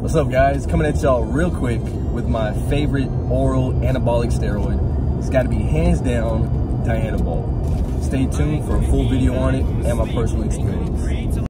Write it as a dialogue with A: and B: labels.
A: What's up, guys? Coming at y'all real quick with my favorite oral anabolic steroid. It's got to be hands down Dianabol. Stay tuned for a full video on it and my personal experience.